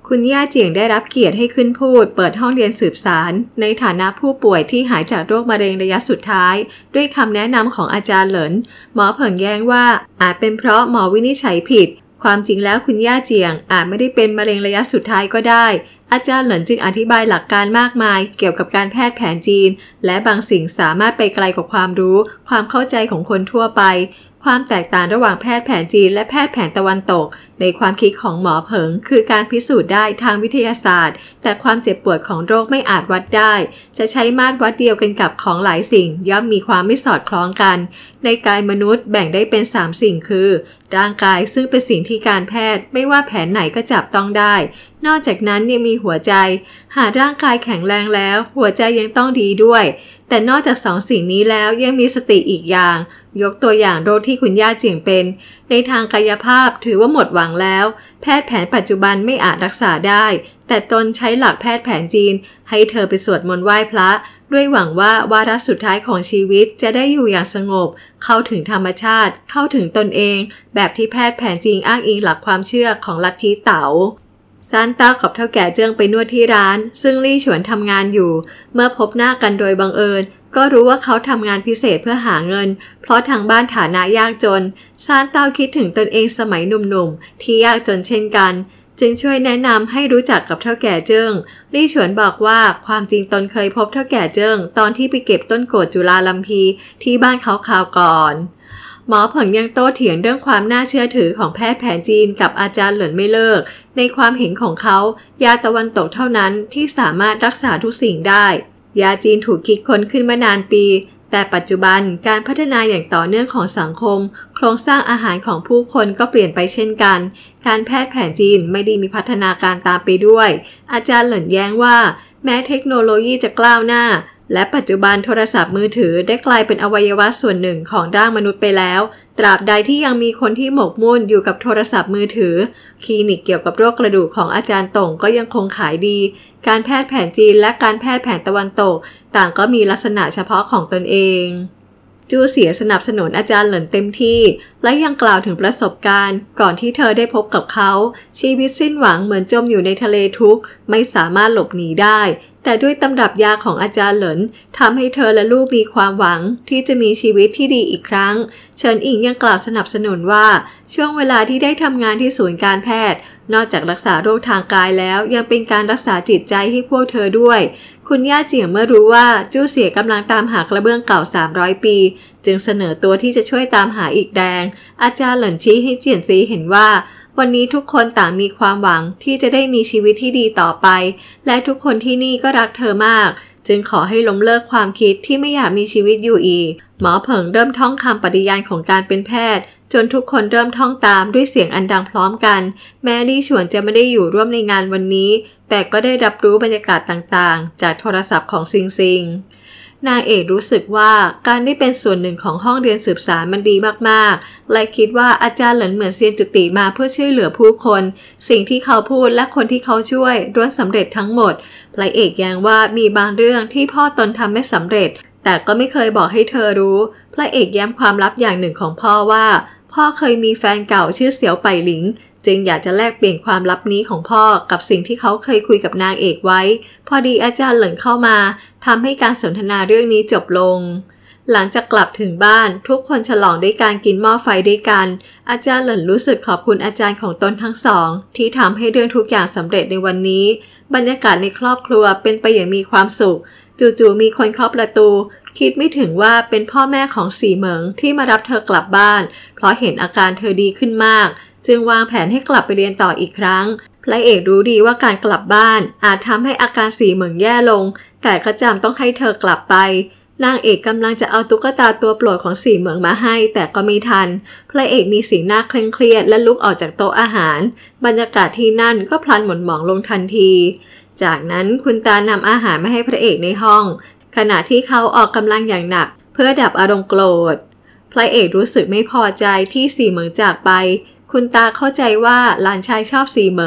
คุณย่าเจียงได้รับเกียรติให้ขึ้นพูดเปิดห้องเรียนสืบสารในฐานะผู้ป่วยที่หายจากโรคมะเร็งระยะสุดท้ายด้วยคำแนะนำของอาจารย์เหลินหมอเผิงแย้งว่าอาจเป็นเพราะหมอวินิจฉัยผิดความจริงแล้วคุณย่าเจียงอาจไม่ได้เป็นมะเร็งระยะสุดท้ายก็ได้อาจารย์เหลินจึงอธิบายหลักการมากมายเกี่ยวกับการแพทย์แผนจีนและบางสิ่งสามารถไปไกลกว่าความรู้ความเข้าใจของคนทั่วไปความแตกต่างระหว่างแพทย์แผนจีนและแพทย์แผนตะวันตกในความคิดของหมอเผิงคือการพิสูจน์ได้ทางวิทยาศาสตร์แต่ความเจ็บปวดของโรคไม่อาจวัดได้จะใช้มาตรวัดเดียวกันกับของหลายสิ่งย่อมมีความไม่สอดคล้องกันในกายมนุษย์แบ่งได้เป็น3สิ่งคือร่างกายซึ่งเป็นสิ่งที่การแพทย์ไม่ว่าแผนไหนก็จับต้องได้นอกจากนั้นยังมีหัวใจหากร่างกายแข็งแรงแล้วหัวใจยังต้องดีด้วยแต่นอกจาก2 สิ่งนี้แล้วยังมีสติอีกอย่างยกตัวอย่างโรคที่คุณย่าเจียงเป็นในทางกายภาพถือว่าหมดหวังแล้วแพทย์แผนปัจจุบันไม่อาจรักษาได้แต่ตนใช้หลักแพทย์แผนจีนให้เธอไปสวดมนต์ไหว้พระด้วยหวังว่าวาระสุดท้ายของชีวิตจะได้อยู่อย่างสงบเข้าถึงธรรมชาติเข้าถึงตนเองแบบที่แพทย์แผนจีนอ้างอิงหลักความเชื่อของลัทธิเต๋าซานต้ากับเฒ่าแก่เจิ้งไปนวดที่ร้านซึ่งลี่ฉวนทำงานอยู่เมื่อพบหน้ากันโดยบังเอิญก็รู้ว่าเขาทำงานพิเศษเพื่อหาเงินเพราะทางบ้านฐานะยากจนซานต้าคิดถึงตนเองสมัยหนุ่มๆที่ยากจนเช่นกันจึงช่วยแนะนำให้รู้จักกับเฒ่าแก่เจิ้งลี่ฉวนบอกว่าความจริงตนเคยพบเฒ่าแก่เจิ้งตอนที่ไปเก็บต้นโกฐจุฬาลัมพีที่บ้านเขาคราวก่อนหมอเผิงยังโต้เถียงเรื่องความน่าเชื่อถือของแพทย์แผนจีนกับอาจารย์เหลินไม่เลิกในความเห็นของเขายาตะวันตกเท่านั้นที่สามารถรักษาทุกสิ่งได้ยาจีนถูกคิดค้นขึ้นมานานปีแต่ปัจจุบันการพัฒนาอย่างต่อเนื่องของสังคมโครงสร้างอาหารของผู้คนก็เปลี่ยนไปเช่นกันการแพทย์แผนจีนไม่ได้มีพัฒนาการตามไปด้วยอาจารย์เหลินแย้งว่าแม้เทคโนโลยีจะก้าวหน้าและปัจจุบันโทรศัพท์มือถือได้กลายเป็นอวัยวะส่วนหนึ่งของร่างมนุษย์ไปแล้วตราบใดที่ยังมีคนที่หมกมุ่นอยู่กับโทรศัพท์มือถือคลินิกเกี่ยวกับโรคกระดูกของอาจารย์ต่งก็ยังคงขายดีการแพทย์แผนจีนและการแพทย์แผนตะวันตกต่างก็มีลักษณะเฉพาะของตนเองจูเสียสนับสนุนอาจารย์เหลินเต็มที่และยังกล่าวถึงประสบการณ์ก่อนที่เธอได้พบกับเขาชีวิตสิ้นหวังเหมือนจมอยู่ในทะเลทุกข์ไม่สามารถหลบหนีได้แต่ด้วยตำรับยาของอาจารย์เหลินทำให้เธอและลูกมีความหวังที่จะมีชีวิตที่ดีอีกครั้งเฉินอิงยังกล่าวสนับสนุนว่าช่วงเวลาที่ได้ทำงานที่ศูนย์การแพทย์นอกจากรักษาโรคทางกายแล้วยังเป็นการรักษาจิตใจให้พวกเธอด้วยคุณย่าเจียงเมื่อรู้ว่าจู้เสียกำลังตามหากระเบื้องเก่า300 ปีจึงเสนอตัวที่จะช่วยตามหาอีกแรงอาจารย์เหลินชี้ให้เจียนซีเห็นว่าวันนี้ทุกคนต่างมีความหวังที่จะได้มีชีวิตที่ดีต่อไปและทุกคนที่นี่ก็รักเธอมากจึงขอให้ล้มเลิกความคิดที่ไม่อยากมีชีวิตอยู่อีกหมอเผิงเริ่มท่องคำปฏิญาณของการเป็นแพทย์จนทุกคนเริ่มท่องตามด้วยเสียงอันดังพร้อมกันแม้ลี่ฉวนจะไม่ได้อยู่ร่วมในงานวันนี้แต่ก็ได้รับรู้บรรยากาศต่างๆจากโทรศัพท์ของซิงซิงนางเอกรู้สึกว่าการได้เป็นส่วนหนึ่งของห้องเรียนสืบสารมันดีมากๆและคิดว่าอาจารย์เหลินเหมือนเซียนจุติมาเพื่อช่วยเหลือผู้คนสิ่งที่เขาพูดและคนที่เขาช่วยล้วนสำเร็จทั้งหมดพระเอกแย้งว่ามีบางเรื่องที่พ่อตนทำไม่สำเร็จแต่ก็ไม่เคยบอกให้เธอรู้พระเอกแย้มความลับอย่างหนึ่งของพ่อว่าพ่อเคยมีแฟนเก่าชื่อเสี่ยวไปหลิงจึงอยากจะแลกเปลี่ยนความลับนี้ของพ่อกับสิ่งที่เขาเคยคุยกับนางเอกไว้พอดีอาจารย์เหลินเข้ามาทำให้การสนทนาเรื่องนี้จบลงหลังจากกลับถึงบ้านทุกคนฉลองด้วยการกินหม้อไฟด้วยกันอาจารย์เหลินรู้สึกขอบคุณอาจารย์ของตนทั้งสองที่ทำให้เรื่องทุกอย่างสำเร็จในวันนี้บรรยากาศในครอบครัวเป็นไปอย่างมีความสุขจู่ๆมีคนเคาะประตูคิดไม่ถึงว่าเป็นพ่อแม่ของสีเหมิงที่มารับเธอกลับบ้านเพราะเห็นอาการเธอดีขึ้นมากจึงวางแผนให้กลับไปเรียนต่ออีกครั้งพระเอกรู้ดีว่าการกลับบ้านอาจทำให้อาการสีเหมิงแย่ลงแต่ก็จำต้องให้เธอกลับไปนางเอกกำลังจะเอาตุ๊กตาตัวโปรดของสีเหมิงมาให้แต่ก็ไม่ทันพระเอกมีสีหน้าเคร่งเครียดและลุกออกจากโต๊ะอาหารบรรยากาศที่นั่นก็พลันหม่นหมองลงทันทีจากนั้นคุณตานำอาหารมาให้พระเอกในห้องขณะที่เขาออกกำลังอย่างหนักเพื่อดับอารมณ์โกรธพระเอกรู้สึกไม่พอใจที่สีเหมิงจากไปคุณตาเข้าใจว่าหลานชายชอบสีเหมิง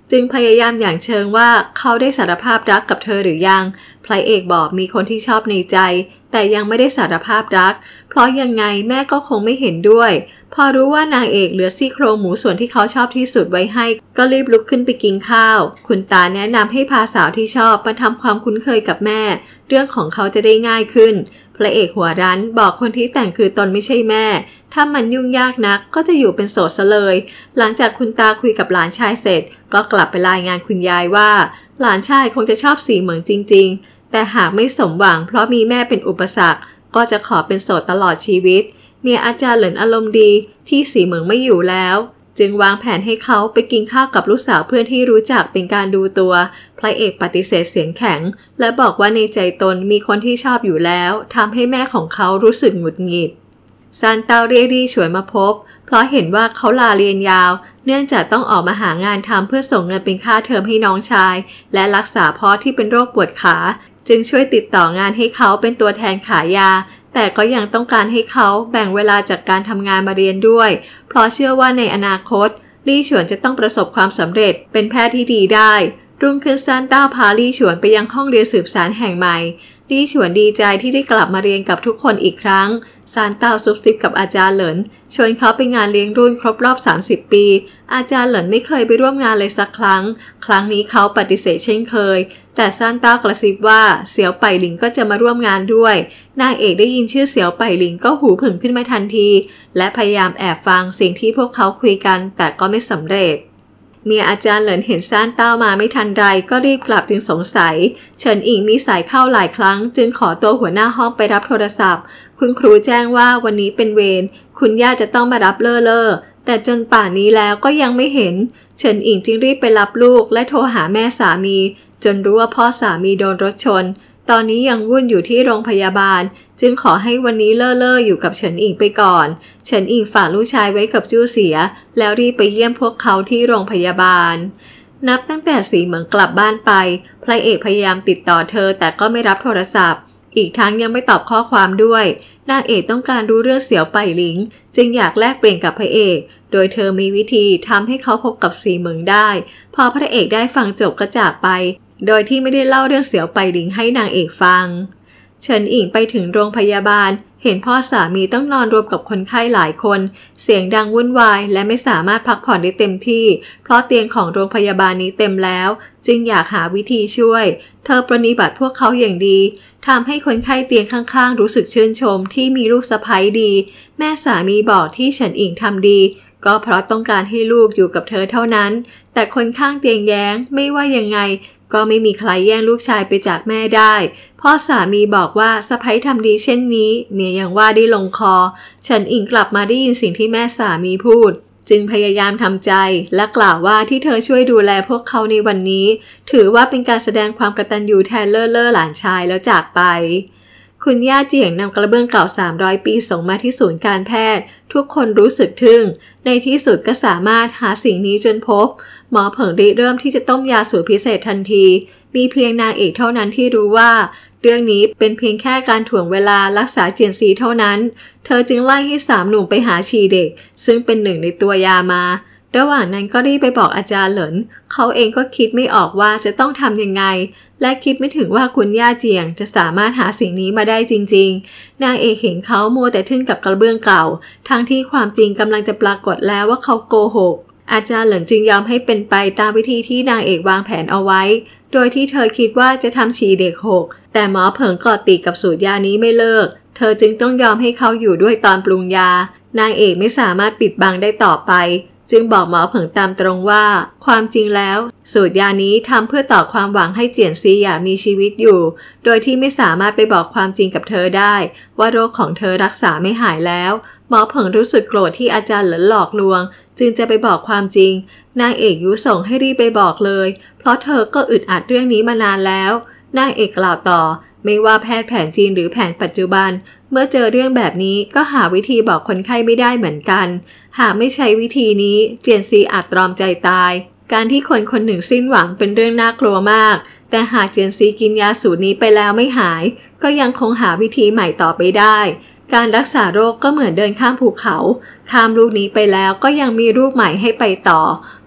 จึงพยายามอย่างเชิงว่าเขาได้สารภาพรักกับเธอหรือยังพระเอกบอกมีคนที่ชอบในใจแต่ยังไม่ได้สารภาพรักเพราะยังไงแม่ก็คงไม่เห็นด้วยพอรู้ว่านางเอกเหลือซี่โครงหมูส่วนที่เขาชอบที่สุดไว้ให้ก็รีบลุกขึ้นไปกินข้าวคุณตาแนะนำให้พาสาวที่ชอบมาทำความคุ้นเคยกับแม่เรื่องของเขาจะได้ง่ายขึ้นพระเอกหัวรั้นบอกคนที่แต่งคือตนไม่ใช่แม่ถ้ามันยุ่งยากนักก็จะอยู่เป็นโสดซะเลยหลังจากคุณตาคุยกับหลานชายเสร็จก็กลับไปรายงานคุณยายว่าหลานชายคงจะชอบสีเหมืองจริงๆแต่หากไม่สมหวังเพราะมีแม่เป็นอุปสรรคก็จะขอเป็นโสดตลอดชีวิตเมียอาจารย์เหลินอารมณ์ดีที่สีเหมืองไม่อยู่แล้วจึงวางแผนให้เขาไปกินข้าวกับลูกสาวเพื่อนที่รู้จักเป็นการดูตัวพระเอกปฏิเสธเสียงแข็งและบอกว่าในใจตนมีคนที่ชอบอยู่แล้วทำให้แม่ของเขารู้สึกหงุดหงิดซานเตาเรียกรี่ฉวยมาพบเพราะเห็นว่าเขาลาเรียนยาวเนื่องจากต้องออกมาหางานทำเพื่อส่งเงินเป็นค่าเทอมให้น้องชายและรักษาพ่อที่เป็นโรคปวดขาจึงช่วยติดต่องานให้เขาเป็นตัวแทนขายยาแต่ก็ยังต้องการให้เขาแบ่งเวลาจากการทำงานมาเรียนด้วยเพราะเชื่อว่าในอนาคตลี่ฉวนจะต้องประสบความสำเร็จเป็นแพทย์ที่ดีได้รุ่งขึ้นซานเต้าพาลี่ฉวนไปยังห้องเรียนสืบสารแห่งใหม่ลี่ฉวนดีใจที่ได้กลับมาเรียนกับทุกคนอีกครั้งซานเต้าซุบซิบกับอาจารย์เหลินชวนเขาไปงานเลี้ยงรุ่นครบรอบ30 ปีอาจารย์เหลินไม่เคยไปร่วมงานเลยสักครั้งนี้เขาปฏิเสธเช่นเคยแต่ซานเต้ากระซิบว่าเสี่ยวไปหลิงก็จะมาร่วมงานด้วยนางเอกได้ยินชื่อเสี่ยวไปหลิงก็หูผึ่งขึ้นมาทันทีและพยายามแอบฟังสิ่งที่พวกเขาคุยกันแต่ก็ไม่สำเร็จเมียอาจารย์เหลินเห็นซานเต้ามาไม่ทันไรก็รีบกลับจึงสงสัยเฉินอิงมีสายเข้าหลายครั้งจึงขอตัวหัวหน้าห้องไปรับโทรศัพท์คุณครูแจ้งว่าวันนี้เป็นเวรคุณย่าจะต้องมารับเล่อแต่จนป่านนี้แล้วก็ยังไม่เห็นเฉินอิงจึงรีบไปรับลูกและโทรหาแม่สามีจนรู้ว่าพ่อสามีโดนรถชนตอนนี้ยังวุ่นอยู่ที่โรงพยาบาลจึงขอให้วันนี้เล่ออยู่กับเฉินอิงไปก่อนเฉินอิงฝากลูกชายไว้กับจู้เสียแล้วรีบไปเยี่ยมพวกเขาที่โรงพยาบาลนับตั้งแต่สีเหมืองกลับบ้านไปพระเอกพยายามติดต่อเธอแต่ก็ไม่รับโทรศัพท์อีกทั้งยังไม่ตอบข้อความด้วยนางเอกต้องการรู้เรื่องเสี่ยวไปหลิงจึงอยากแลกเปลี่ยนกับพระเอกโดยเธอมีวิธีทำให้เขาพบกับสีเหมืองได้พอพระเอกได้ฟังจบก็จากไปโดยที่ไม่ได้เล่าเรื่องเสี่ยวไปหลิงให้นางเอกฟังเฉินอิงไปถึงโรงพยาบาลเห็นพ่อสามีต้องนอนรวมกับคนไข้หลายคนเสียงดังวุ่นวายและไม่สามารถพักผ่อนได้เต็มที่เพราะเตียงของโรงพยาบาลนี้เต็มแล้วจึงอยากหาวิธีช่วยเธอปรนนิบัติพวกเขาอย่างดีทำให้คนไข้เตียงข้างๆรู้สึกชื่นชมที่มีลูกสะใภ้ดีแม่สามีบอกที่เฉินอิงทำดีก็เพราะต้องการให้ลูกอยู่กับเธอเท่านั้นแต่คนข้างเตียงแย้งไม่ว่ายังไงก็ไม่มีใครแย่งลูกชายไปจากแม่ได้พ่อสามีบอกว่าสะใภ้ทำดีเช่นนี้เมียยังว่าได้ลงคอเฉินอิงกลับมาได้ยินสิ่งที่แม่สามีพูดจึงพยายามทำใจและกล่าวว่าที่เธอช่วยดูแลพวกเขาในวันนี้ถือว่าเป็นการแสดงความกตัญญูแทนเล่อหลานชายแล้วจากไปคุณย่าเจียงนำกระเบื้องเก่า300 ปีส่งมาที่ศูนย์การแพทย์ทุกคนรู้สึกทึ่งในที่สุดก็สามารถหาสิ่งนี้จนพบหมอเผิงริเริ่มที่จะต้มยาสูตรพิเศษทันทีมีเพียงนางเอกเท่านั้นที่รู้ว่าเรื่องนี้เป็นเพียงแค่การถ่วงเวลารักษาเจียนซีเท่านั้นเธอจึงไล่ให้3 หนุ่มไปหาฉี่เด็กซึ่งเป็นหนึ่งในตัวยามาระหว่างนั้นก็รีบไปบอกอาจารย์เหลินเขาเองก็คิดไม่ออกว่าจะต้องทำยังไงและคิดไม่ถึงว่าคุณย่าเจียงจะสามารถหาสิ่งนี้มาได้จริงๆนางเอกเห็นเขามัวแต่ทึ่งกับกระเบื้องเก่าทั้งที่ความจริงกำลังจะปรากฏแล้วว่าเขาโกหกอาจารย์เหลินจึงยอมให้เป็นไปตามวิธีที่นางเอกวางแผนเอาไว้โดยที่เธอคิดว่าจะทำฉี่เด็กหกแต่หมอเผิงกอดติดกับสูตรยานี้ไม่เลิกเธอจึงต้องยอมให้เขาอยู่ด้วยตอนปรุงยานางเอกไม่สามารถปิดบังได้ต่อไปจึงบอกหมอเผิงตามตรงว่าความจริงแล้วสูตรยานี้ทำเพื่อต่อความหวังให้เจียนซีอยากมีชีวิตอยู่โดยที่ไม่สามารถไปบอกความจริงกับเธอได้ว่าโรคของเธอรักษาไม่หายแล้วหมอเผิงรู้สึกโกรธที่อาจารย์เหลินหลอกลวงจึงจะไปบอกความจริงนางเอกยุส่งให้รีบไปบอกเลยเพราะเธอก็อึดอัดเรื่องนี้มานานแล้วนางเอกกล่าวต่อไม่ว่าแพทย์แผนจีนหรือแผนปัจจุบันเมื่อเจอเรื่องแบบนี้ก็หาวิธีบอกคนไข้ไม่ได้เหมือนกันหากไม่ใช้วิธีนี้เจียนซีอาจตรอมใจตายการที่คนคนหนึ่งสิ้นหวังเป็นเรื่องน่ากลัวมากแต่หากเจียนซีกินยาสูตรนี้ไปแล้วไม่หายก็ยังคงหาวิธีใหม่ต่อไปได้การรักษาโรคก็เหมือนเดินข้ามภูเขาข้ามลูกนี้ไปแล้วก็ยังมีลูกใหม่ให้ไปต่อ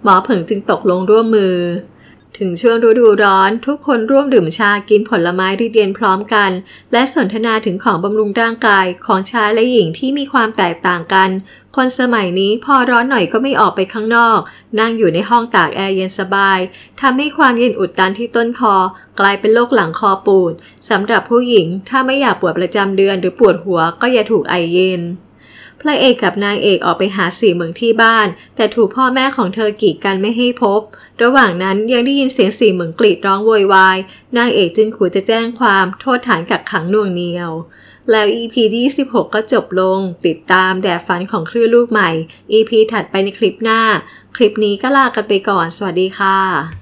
หมอเผิงจึงตกลงร่วมมือถึงช่วงฤดูร้อนทุกคนร่วมดื่มชากินผลไม้ริดเย็นพร้อมกันและสนทนาถึงของบำรุงร่างกายของชายและหญิงที่มีความแตกต่างกันคนสมัยนี้พอร้อนหน่อยก็ไม่ออกไปข้างนอกนั่งอยู่ในห้องตากแอร์เย็นสบายทำให้ความเย็นอุดตันที่ต้นคอกลายเป็นโรคหลังคอปูดสำหรับผู้หญิงถ้าไม่อยากปวดประจำเดือนหรือปวดหัวก็อย่าถูกไอเย็นพระเอกกับนางเอกออกไปหาสีเหมืองที่บ้านแต่ถูกพ่อแม่ของเธอกีดกันไม่ให้พบระหว่างนั้นยังได้ยินเสียงสีเหมืองกรีดร้องโวยวายนางเอกจึงขู่จะแจ้งความโทษฐานกักขังหน่วงเหนี่ยวแล้ว EP ที่16ก็จบลงติดตามแดดฝันของคลื่นลูกใหม่ EP ถัดไปในคลิปหน้าคลิปนี้ก็ลากันไปก่อนสวัสดีค่ะ